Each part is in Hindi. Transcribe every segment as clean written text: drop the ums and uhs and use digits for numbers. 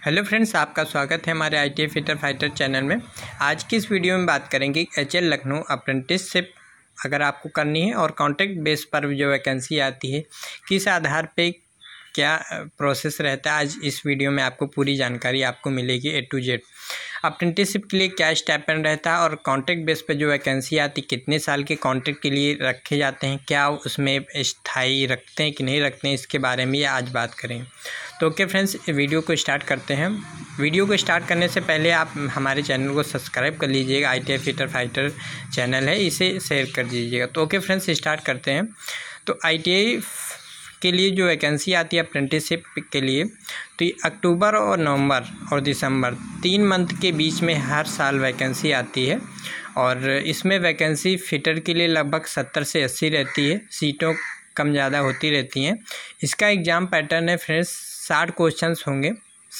हेलो फ्रेंड्स, आपका स्वागत है हमारे ITI फिटर फाइटर चैनल में। आज की इस वीडियो में बात करेंगे HL लखनऊ अप्रेंटिसशिप अगर आपको करनी है और कॉन्ट्रैक्ट बेस पर जो वैकेंसी आती है किस आधार पे क्या प्रोसेस रहता है। आज इस वीडियो में आपको पूरी जानकारी आपको मिलेगी A to Z। अप्रेंटिसशिप के लिए क्या स्टाइपेंड रहता है और कॉन्ट्रैक्ट बेस पर जो वैकेंसी आती है कितने साल के कॉन्ट्रैक्ट के लिए रखे जाते हैं, क्या उसमें स्थायी रखते हैं कि नहीं रखते हैं, इसके बारे में आज बात करें। तो ओके फ्रेंड्स, वीडियो को स्टार्ट करते हैं। वीडियो को स्टार्ट करने से पहले आप हमारे चैनल को सब्सक्राइब कर लीजिएगा। ITI फिटर फाइटर चैनल है, इसे शेयर कर दीजिएगा। तो ओके फ्रेंड्स, स्टार्ट करते हैं। तो ITI के लिए जो वैकेंसी आती है अप्रेंटिसशिप के लिए, तो ये अक्टूबर और नवंबर और दिसंबर 3 मंथ के बीच में हर साल वैकेंसी आती है। और इसमें वैकेंसी फिटर के लिए लगभग 70 से 80 रहती है, सीटों कम ज़्यादा होती रहती हैं। इसका एग्ज़ाम पैटर्न है फ्रेंड्स, 60 क्वेश्चंस होंगे,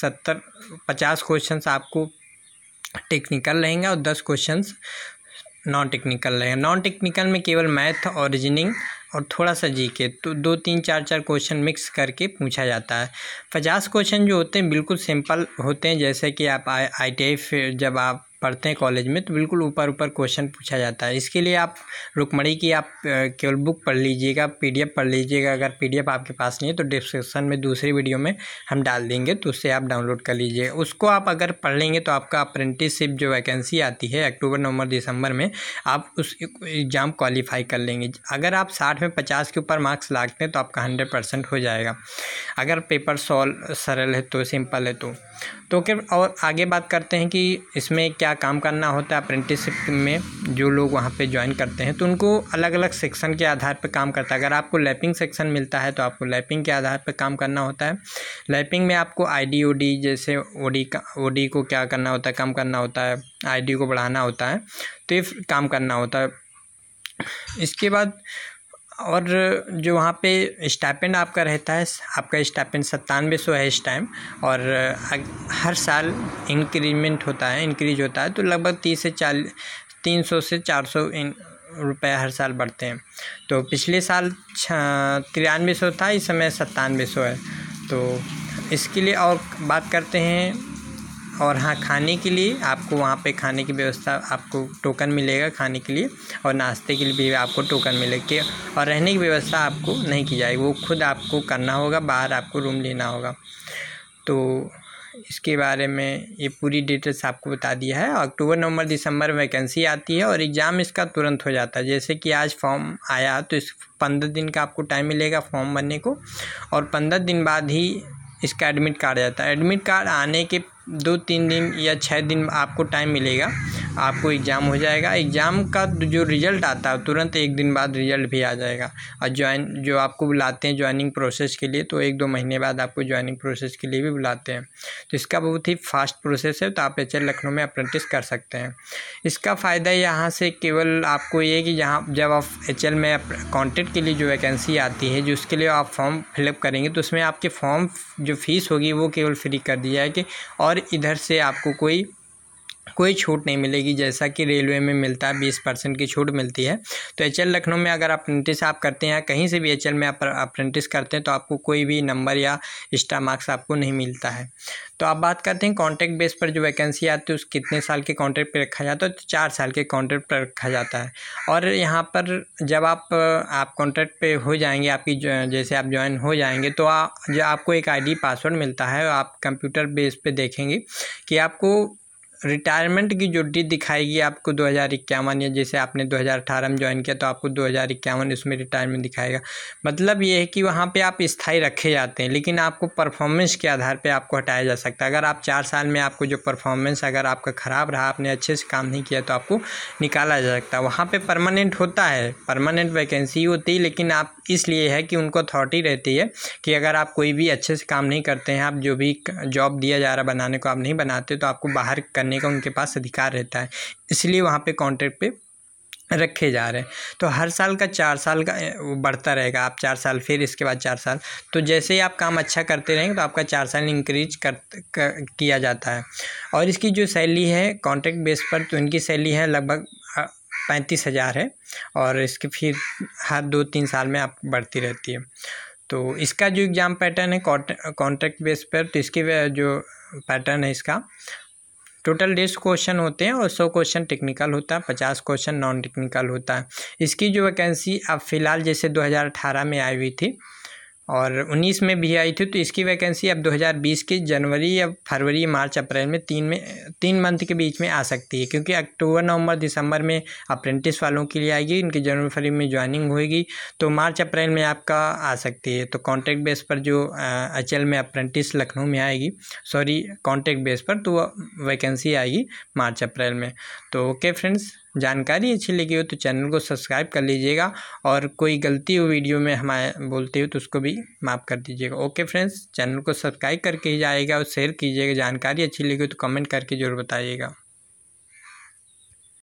50 क्वेश्चंस आपको टेक्निकल रहेंगे और 10 क्वेश्चंस नॉन टेक्निकल रहेंगे। नॉन टेक्निकल में केवल मैथ और रीजनिंग और थोड़ा सा GK, तो 2 3 4 4 क्वेश्चन मिक्स करके पूछा जाता है। 50 क्वेश्चन जो होते हैं बिल्कुल सिंपल होते हैं, जैसे कि आप ITI जब आप पढ़ते हैं कॉलेज में तो बिल्कुल ऊपर क्वेश्चन पूछा जाता है। इसके लिए आप रुक्मणी की आप केवल बुक पढ़ लीजिएगा, PDF पढ़ लीजिएगा। अगर PDF आपके पास नहीं है तो डिस्क्रिप्शन में दूसरी वीडियो में हम डाल देंगे, तो उससे आप डाउनलोड कर लीजिए। उसको आप अगर पढ़ लेंगे तो आपका अप्रेंटिसशिप जो वैकेंसी आती है अक्टूबर नवंबर दिसंबर में, आप उस एग्ज़ाम क्वालिफाई कर लेंगे। अगर आप 60 में 50 के ऊपर मार्क्स लाते हैं तो आपका 100% हो जाएगा। अगर पेपर सॉल्व सरल है तो, सिंपल है तो फिर और आगे बात करते हैं कि इसमें क्या काम करना होता है। अप्रेंटिसशिप में जो लोग वहाँ पे ज्वाइन करते हैं तो उनको अलग अलग सेक्शन के आधार पर काम करता है। अगर आपको लैपिंग सेक्शन मिलता है तो आपको लैपिंग के आधार पर काम करना होता है। लैपिंग में आपको ID OD, जैसे OD को क्या करना होता है, कम करना होता है, ID को बढ़ाना होता है, तो ये काम करना होता है। इसके बाद और जो वहाँ पे स्टाइपेंड आपका रहता है, आपका स्टाइपेंड 9700 है इस टाइम। और हर साल इंक्रीमेंट होता है, इंक्रीज होता है, तो लगभग 300 से 400 रुपये हर साल बढ़ते हैं। तो पिछले साल 9300 था, इस समय 9700 है। तो इसके लिए और बात करते हैं। और हाँ, खाने के लिए आपको वहाँ पे खाने की व्यवस्था, आपको टोकन मिलेगा खाने के लिए, और नाश्ते के लिए भी आपको टोकन मिलेगा। और रहने की व्यवस्था आपको नहीं की जाएगी, वो खुद आपको करना होगा, बाहर आपको रूम लेना होगा। तो इसके बारे में ये पूरी डिटेल्स आपको बता दिया है। अक्टूबर नवंबर दिसंबर वैकेंसी आती है और एग्ज़ाम इसका तुरंत हो जाता है। जैसे कि आज फॉर्म आया तो इस 15 दिन का आपको टाइम मिलेगा फॉर्म भरने को, और 15 दिन बाद ही इसका एडमिट कार्ड आता है। एडमिट कार्ड आने के 2-3 दिन या 6 दिन आपको टाइम मिलेगा, आपको एग्ज़ाम हो जाएगा। एग्ज़ाम का जो रिज़ल्ट आता है तुरंत 1 दिन बाद रिज़ल्ट भी आ जाएगा। और जो आपको बुलाते हैं ज्वाइनिंग प्रोसेस के लिए, तो 1-2 महीने बाद आपको ज्वाइनिंग प्रोसेस के लिए भी बुलाते हैं। तो इसका बहुत ही फास्ट प्रोसेस है, तो आप HL लखनऊ में अप्रेंटिस कर सकते हैं। इसका फ़ायदा यहाँ से केवल आपको ये कि जब आप HL में कॉन्ट्रैक्ट के लिए जो वैकेंसी आती है, जो उसके लिए आप फॉर्म फिलअप करेंगे, तो उसमें आपके फॉर्म जो फ़ीस होगी वो केवल फ्री कर दी जाएगी, और इधर से आपको कोई छूट नहीं मिलेगी। जैसा कि रेलवे में मिलता है 20% की छूट मिलती है। तो HL लखनऊ में अगर अप्रेंटिस आप करते हैं, कहीं से भी HL में आप अप्रेंटिस करते हैं, तो आपको कोई भी नंबर या एक्स्ट्रा मार्क्स आपको नहीं मिलता है। तो आप बात करते हैं कॉन्ट्रैक्ट बेस पर जो वैकेंसी आती है उस कितने साल के कॉन्ट्रैक्ट पर रखा जाता है, तो 4 साल के कॉन्ट्रैक्ट पर रखा जाता है। और यहाँ पर जब आप कॉन्ट्रैक्ट पे हो जाएंगे, आपकी जैसे आप ज्वाइन हो जाएंगे, तो जो आपको एक ID पासवर्ड मिलता है, आप कंप्यूटर बेस पे देखेंगे कि आपको रिटायरमेंट की जो डेट दिखाएगी आपको 2051, या जैसे आपने 2018 में ज्वाइन किया तो आपको 2051 इसमें रिटायरमेंट दिखाएगा। मतलब ये है कि वहाँ पे आप स्थायी रखे जाते हैं, लेकिन आपको परफॉर्मेंस के आधार पे आपको हटाया जा सकता है। अगर आप 4 साल में आपको जो परफॉर्मेंस अगर आपका ख़राब रहा, आपने अच्छे से काम नहीं किया, तो आपको निकाला जा सकता है। वहाँ पे परमानेंट होता है, परमानेंट वैकेंसी होती है, लेकिन आप इसलिए है कि उनको अथॉरिटी रहती है कि अगर आप कोई भी अच्छे से काम नहीं करते हैं, आप जो भी जॉब दिया जा रहा बनाने को आप नहीं बनाते, तो आपको बाहर करने का उनके पास अधिकार रहता है। इसलिए वहाँ पे कॉन्ट्रैक्ट पे रखे जा रहे हैं। तो हर साल का 4 साल का बढ़ता रहेगा। आप 4 साल, फिर इसके बाद 4 साल, तो जैसे ही आप काम अच्छा करते रहेंगे तो आपका 4 साल इंक्रीज किया जाता है। और इसकी जो सैलरी है कॉन्ट्रैक्ट बेस पर, तो इनकी सैलरी है लगभग 35,000 है, और इसकी फिर हर 2-3 साल में आप बढ़ती रहती है। तो इसका जो एग्ज़ाम पैटर्न है कॉन्ट्रैक्ट बेस पर, तो इसकी जो पैटर्न है इसका। टोटल 150 क्वेश्चन होते हैं और 100 क्वेश्चन टेक्निकल होता है, 50 क्वेश्चन नॉन टेक्निकल होता है। इसकी जो वैकेंसी अब फ़िलहाल जैसे 2018 में आई हुई थी और 19 में भी आई थी, तो इसकी वैकेंसी अब 2020 के जनवरी या फरवरी मार्च अप्रैल में 3 मंथ के बीच में आ सकती है, क्योंकि अक्टूबर नवंबर दिसंबर में अप्रेंटिस वालों के लिए आएगी, इनकी जनवरी फरवरी में ज्वाइनिंग होएगी, तो मार्च अप्रैल में आपका आ सकती है। तो कॉन्ट्रैक्ट बेस पर जो HL में अप्रेंटिस लखनऊ में आएगी, सॉरी कॉन्ट्रैक्ट बेस पर, तो वैकेंसी आएगी मार्च अप्रैल में। तो ओके फ्रेंड्स, जानकारी अच्छी लगी हो तो चैनल को सब्सक्राइब कर लीजिएगा और कोई गलती हो वीडियो में हमारे बोलते हो तो उसको भी माफ़ कर दीजिएगा। ओके फ्रेंड्स, चैनल को सब्सक्राइब करके ही जाइएगा और शेयर कीजिएगा। जानकारी अच्छी लगी हो तो कमेंट करके ज़रूर बताइएगा।